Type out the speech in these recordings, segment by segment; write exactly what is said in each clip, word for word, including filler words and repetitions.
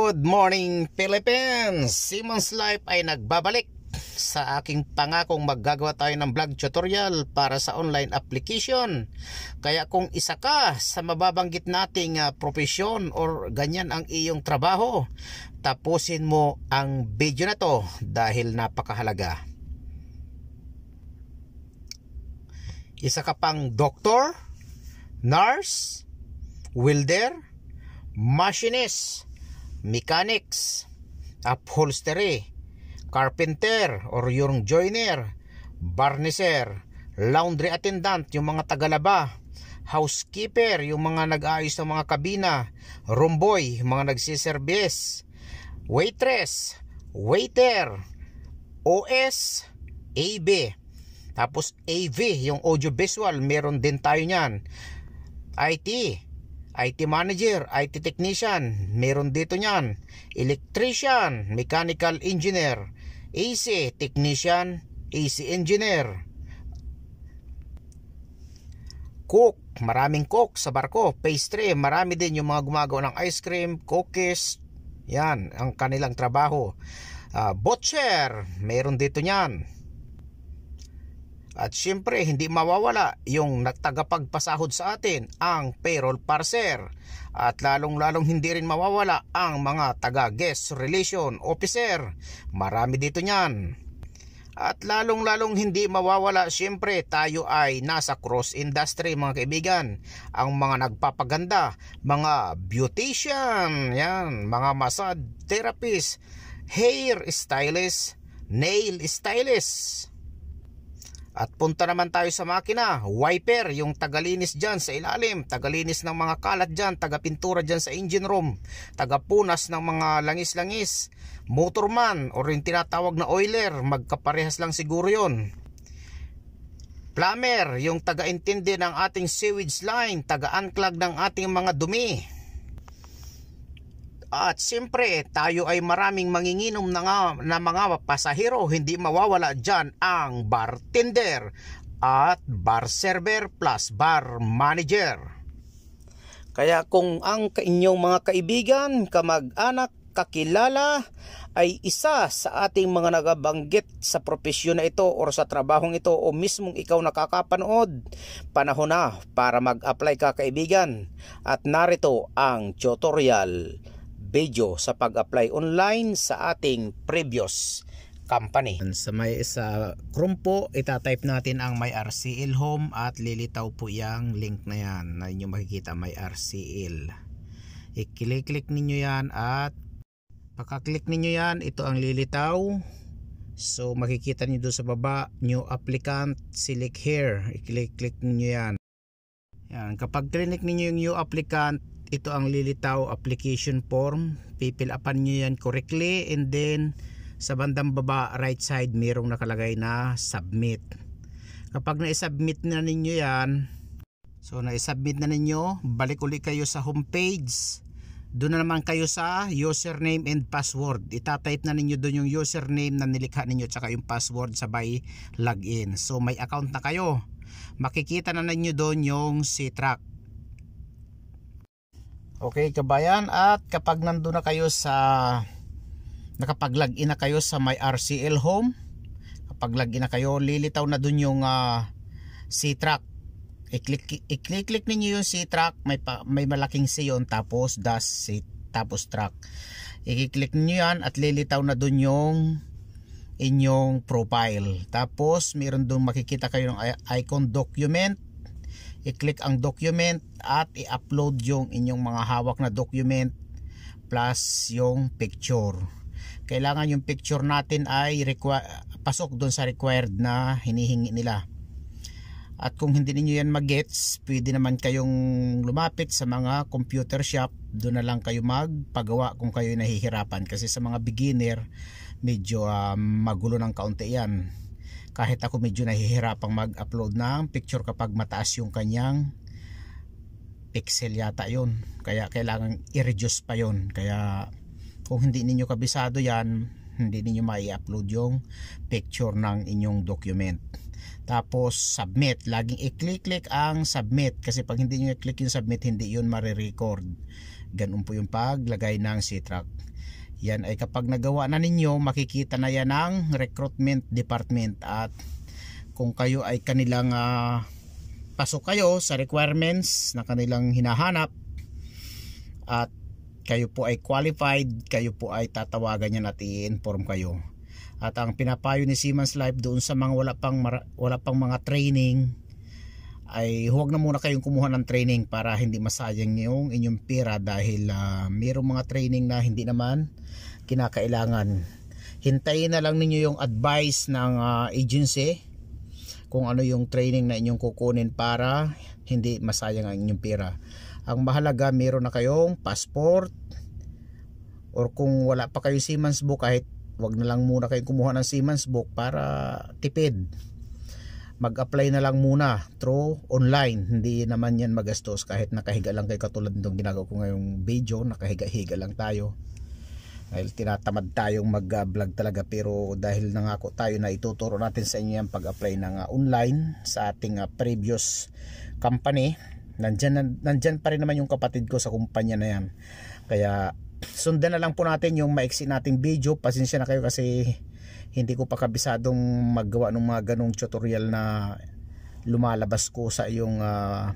Good morning Philippines! Simon's Life ay nagbabalik sa aking pangakong maggagawa tayo ng vlog tutorial para sa online application. Kaya kung isa ka sa mababanggit nating uh, profesyon or ganyan ang iyong trabaho, tapusin mo ang video na to dahil napakahalaga. Isa ka pang doktor, nurse, welder, machinist, mechanics, upholstery, carpenter or yung joiner, barniser, laundry attendant, yung mga tagalaba, housekeeper, yung mga nag-aayos ng mga kabina, room boy, mga nagsiservice, waitress, waiter, O S, A B, tapos A V, yung audio visual, meron din tayo nyan, I T, I T manager, I T technician, meron dito nyan, electrician, mechanical engineer, A C technician, A C engineer, cook, maraming cook sa barko, pastry, marami din yung mga gumagawa ng ice cream, cookies, yan ang kanilang trabaho. uh, butcher, meron dito nyan. At syempre hindi mawawala yung nagtagapagpasahod sa atin, ang payroll parser. At lalong lalong hindi rin mawawala ang mga taga guest relation officer. Marami dito niyan. At lalong lalong hindi mawawala, syempre tayo ay nasa cross industry mga kaibigan. Ang mga nagpapaganda, mga beautician, yan, mga massage therapist, hair stylist, nail stylist. At punta naman tayo sa makina, wiper, yung tagalinis dyan sa ilalim, tagalinis ng mga kalat dyan, tagapintura dyan sa engine room, tagapunas ng mga langis-langis, motorman o rin tinatawag na oiler, magkaparehas lang siguro yon. Plumber, yung taga-intindi ng ating sewage line, taga-unclog ng ating mga dumi. At siyempre tayo ay maraming manginginom na, nga, na mga pasahero, hindi mawawala dyan ang bartender at bar server plus bar manager. Kaya kung ang inyong mga kaibigan, kamag-anak, kakilala ay isa sa ating mga nagabanggit sa propesyon na ito or sa trabahong ito o mismong ikaw nakakapanood, panahon na para mag-apply ka kaibigan. At narito ang tutorial video sa pag-apply online sa ating previous company. Sa may sa Chrome po, itatype natin ang my R C L home at lilitaw po yung link na yan na inyo makikita, my R C L. I-click-click ninyo yan at pagka-click ninyo yan, ito ang lilitaw. So makikita niyo doon sa baba, new applicant, select here. I-click-click ninyo yan. Yan, kapag click ninyo yung new applicant, ito ang lilitaw, application form. Pipil upan nyo yan correctly, and then sa bandang baba right side mayroong nakalagay na submit. Kapag na-submit na ninyo yan, so na-submit na ninyo, balik ulit kayo sa homepage. Doon na naman kayo sa username and password. Itatype na ninyo doon yung username na nilikha ninyo tsaka yung password sabay login. So may account na kayo. Makikita na ninyo doon yung C-Track. Okay kabayan, at kapag nandun na kayo sa nakapag-login na kayo sa my R C L home, kapag login na kayo, lilitaw na dun yung uh, C-Track. I-click, i-click ninyo yung C-Track, may, pa, may malaking C yun, tapos dash C, tapos track. I-click ninyo yan at lilitaw na dun yung inyong profile. Tapos meron dun makikita kayo ng icon document. I-click ang document at i-upload yung inyong mga hawak na document plus yung picture. Kailangan yung picture natin ay pasok doon sa required na hinihingi nila. At kung hindi niyo yan mag-gets, pwede naman kayong lumapit sa mga computer shop. Doon na lang kayo magpagawa kung kayo nahihirapan. Kasi sa mga beginner, medyo uh, magulo ng kaunti yan. Kahit ako medyo nahihirapang mag-upload ng picture kapag mataas yung kanyang pixel yata yun. Kaya kailangan i-reduce pa yun. Kaya kung hindi ninyo kabisado yan, hindi ninyo mai-upload yung picture ng inyong document. Tapos submit, laging i-click-click ang submit, kasi pag hindi nyo i-click yung submit, hindi yun marirecord. Ganun po yung paglagay ng C-track. Yan ay kapag nagawa na ninyo, makikita na yan ng recruitment department, at kung kayo ay kanilang uh, pasok kayo sa requirements na kanilang hinahanap at kayo po ay qualified, kayo po ay tatawagan yan at i-inform kayo. At ang pinapayo ni Seaman's Life doon sa mga wala pang, wala pang mga training, ay huwag na muna kayong kumuha ng training para hindi masayang yung inyong pera, dahil uh, mayroong mga training na hindi naman kinakailangan. Hintayin na lang ninyo yung advice ng uh, agency kung ano yung training na inyong kukunin para hindi masayang ang inyong pera. Ang mahalaga, meron na kayong passport, or kung wala pa kayo Seaman's book, kahit wag na lang muna kayong kumuha ng Seaman's book para tipid. Mag-apply na lang muna through online. Hindi naman yan magastos kahit nakahiga lang kayo, katulad nitong ginagawa ko ngayong video, nakahiga-higa lang tayo. Dahil tinatamad tayong mag-vlog talaga, pero dahil nangako tayo na ituturo natin sa inyo yung pag-apply ng uh, online sa ating uh, previous company. Nandyan, nandyan pa rin naman yung kapatid ko sa kumpanya na yan. Kaya sundan na lang po natin yung maiksi nating video. Pasensya na kayo kasi hindi ko pa kabisadong maggawa ng mga ganong tutorial na lumalabas ko sa yung uh,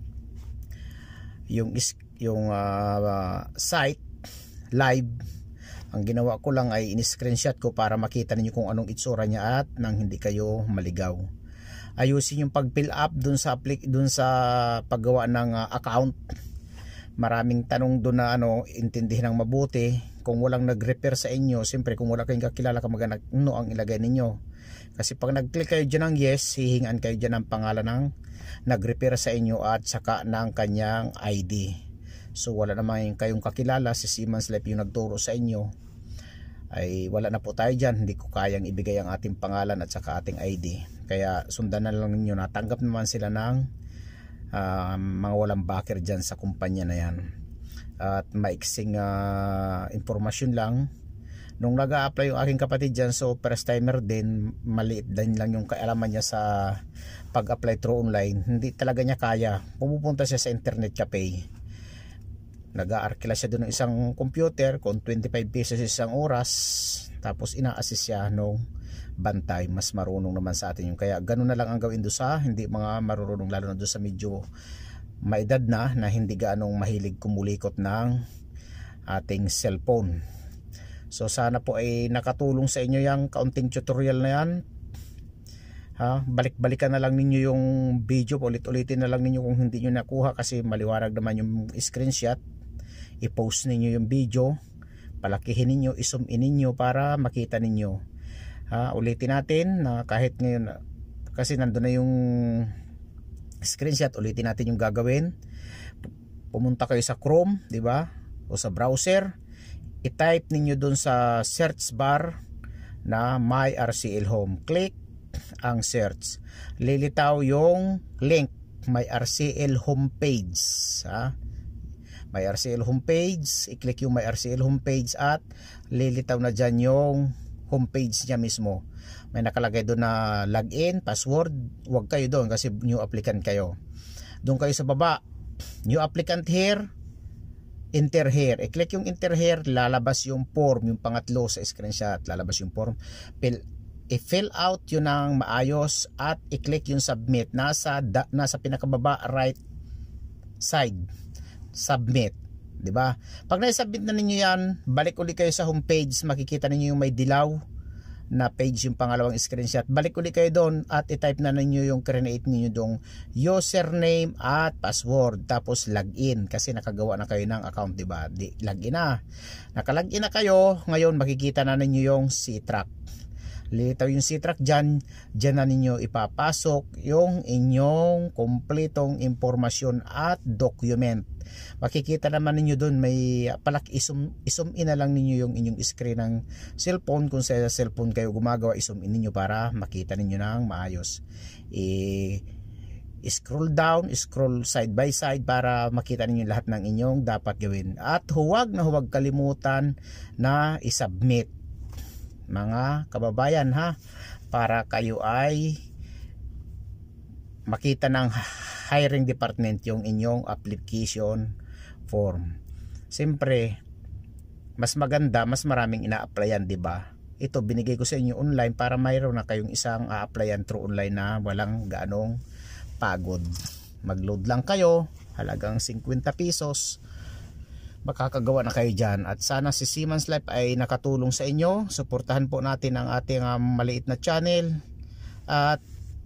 yung, yung uh, site live. Ang ginawa ko lang ay in-screenshot ko para makita niyo kung anong itsura niya at nang hindi kayo maligaw. Ayusin yung pag-fill up dun sa dun sa paggawa ng uh, account. Maraming tanong doon na ano, intindihin ng mabuti. Kung walang nag-repair sa inyo, siyempre kung wala kayong kakilala, kamag-anak, no ang ilagay ninyo. Kasi pag nag-click kayo dyan ng yes, hihingan kayo dyan ng pangalan ng nag-repair sa inyo at saka ng kanyang I D. So wala naman kayong kakilala, si Seaman's Life yung nagturo sa inyo, ay wala na po tayo dyan. Hindi ko kayang ibigay ang ating pangalan at saka ating I D. Kaya sundan na lang ninyo, natanggap naman sila ng uh, mga walang backer dyan sa kumpanya na yan. At maiksing uh, informasyon lang, nung nag-a-apply yung aking kapatid dyan, so first timer din, maliit din lang yung kaalaman niya sa pag-apply through online. Hindi talaga niya kaya. Pumupunta siya sa internet cafe, nag-aarkila siya doon ng isang computer kung twenty-five pesos isang oras, tapos ina-assist siya nung bantay. Mas marunong naman sa atin yung, kaya ganun na lang ang gawin doon sa hindi mga marunong, lalo na doon sa medyo maedad na na hindi gaanong mahilig kumulikot ng ating cellphone. So sana po ay nakatulong sa inyo yung kaunting tutorial na yan. Ha, balik-balikan na lang ninyo yung video, ulit-ulitin na lang ninyo kung hindi nyo nakuha, kasi maliwanag naman yung screenshot. I-post ninyo yung video, palakihin ninyo, i-zoom in ninyo para makita ninyo. Ha, ulitin natin na kahit ngayon, kasi nandun na yung screenshot, ulitin natin yung gagawin. Pumunta kayo sa Chrome, di ba? O sa browser, i-type ninyo dun sa search bar na My R C L Home. Click ang search, lilitaw yung link My R C L homepage. Ha? My R C L homepage, i-click yung My R C L homepage at lilitaw na dyan yung homepage niya mismo. May nakalagay doon na login, password. Huwag kayo doon kasi new applicant kayo. Doon kayo sa baba, new applicant here, enter here. I-click yung enter here, lalabas yung form, yung pangatlo sa screenshot, lalabas yung form. Fill, i-fill out yun ng maayos at i-click yung submit. Nasa, da, nasa pinakababa right side, submit. Diba? Pag na-submit na ninyo yan, balik ulit kayo sa homepage, makikita ninyo yung may dilaw na page, yung pangalawang screenshot. Balik ulit kayo doon at i-type na ninyo yung create ninyo dong username at password, tapos login kasi nakagawa na kayo ng account, diba? Di, login na. Nakalogin na kayo, ngayon makikita na ninyo yung C-track. Lilitaw yung C-track dyan, dyan na ninyo ipapasok yung inyong kompletong impormasyon at document. Makikita naman ninyo doon may palak, isum, isum in na lang ninyo yung inyong screen ng cellphone. Kung sa cellphone kayo gumagawa, isum in ninyo para makita ninyo ng maayos. I, scroll down, scroll side by side para makita ninyo lahat ng inyong dapat gawin. At huwag na huwag kalimutan na isubmit, mga kababayan, ha, para kayo ay makita ng hiring department yung inyong application form. siyempre mas maganda, mas maraming ina-applyan, di ba? Ito binigay ko sa inyo online para mayroon na kayong isang a-applyan through online na walang gaanong pagod. Mag-load lang kayo, halagang fifty pesos, makakagawa na kayo dyan. At sana si Seaman's Life ay nakatulong sa inyo. Suportahan po natin ang ating uh, maliit na channel. At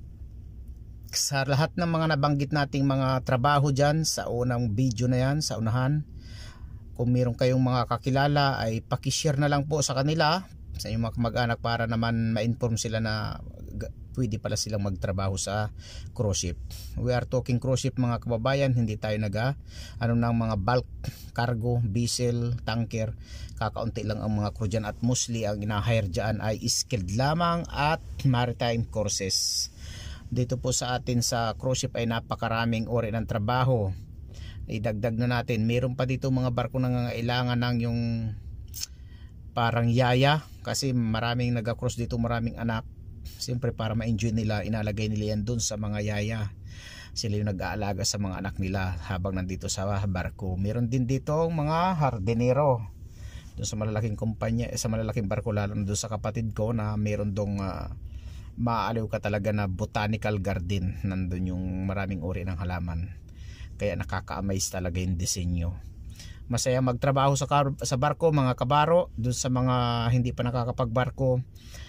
sa lahat ng mga nabanggit nating mga trabaho dyan sa unang video na yan, sa unahan, kung meron kayong mga kakilala ay pakishare na lang po sa kanila, sa inyong mga kamag-anak, para naman ma-inform sila na pwede pala silang magtrabaho sa cruise ship. We are talking cruise ship mga kababayan, hindi tayo naga ano ng mga bulk cargo, vessel, tanker. Kakaunti lang ang mga crew dyan, at mostly ang ina-hire dyan ay skilled lamang at maritime courses. Dito po sa atin sa cruise ship ay napakaraming uri ng trabaho. Idagdag na natin, meron pa dito mga barko na nangangailangan ng yung parang yaya, kasi maraming nag-cruise dito, maraming anak. Siyempre para ma-enjoy nila, inalagay nila yan dun sa mga yaya. Sila yung nag-aalaga sa mga anak nila habang nandito sa barko. Meron din dito mga hardinero dun sa malalaking kumpanya, sa malalaking barko, lalo na dun sa kapatid ko na meron dong uh, maaliw ka talaga na botanical garden. Nandun yung maraming uri ng halaman, kaya nakaka-amaze talaga yung disenyo. Masaya magtrabaho sa, sa barko mga kabaro. Doon sa mga hindi pa nakakapagbarko,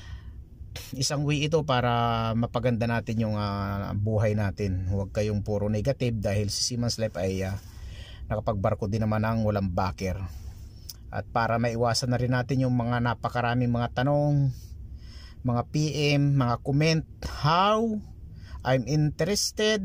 isang way ito para mapaganda natin yung uh, buhay natin. Huwag kayong puro negative, dahil si Seaman's Life ay uh, nakapagbarko din naman ang walang backer. At para maiwasan na rin natin yung mga napakaraming mga tanong, mga P M, mga comment, how I'm interested,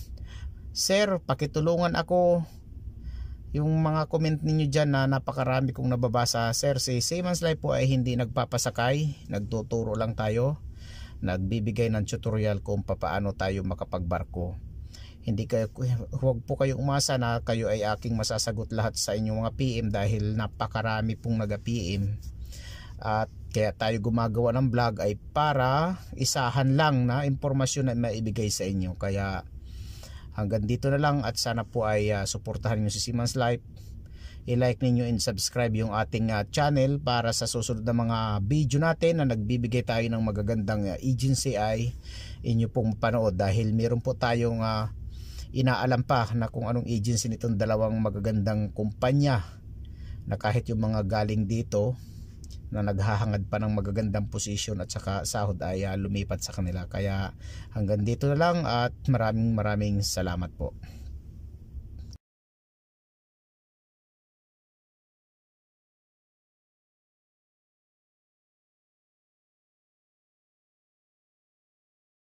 sir pakitulungan ako. Yung mga comment ninyo dyan na napakarami kong nababasa. Sir, si Seaman's Life po ay hindi nagpapasakay, nagtuturo lang tayo, nagbibigay ng tutorial kung paano tayo makapagbarko. Hindi kayo, huwag po kayong umasa na kayo ay aking masasagot lahat sa inyong mga P M, dahil napakarami pong naga-P M. At kaya tayo gumagawa ng vlog ay para isahan lang na impormasyon na maibigay sa inyo. Kaya hanggang dito na lang, at sana po ay uh, suportahan niyo si Seaman's Life. I-like ninyo and subscribe yung ating uh, channel para sa susunod na mga video natin na nagbibigay tayo ng magagandang uh, agency ay inyo pong mapanood, dahil meron po tayong uh, inaalam pa na kung anong agency nitong dalawang magagandang kumpanya, na kahit yung mga galing dito na naghahangad pa ng magagandang posisyon at saka sahod ay uh, lumipat sa kanila. Kaya hanggang dito na lang, at maraming maraming salamat po.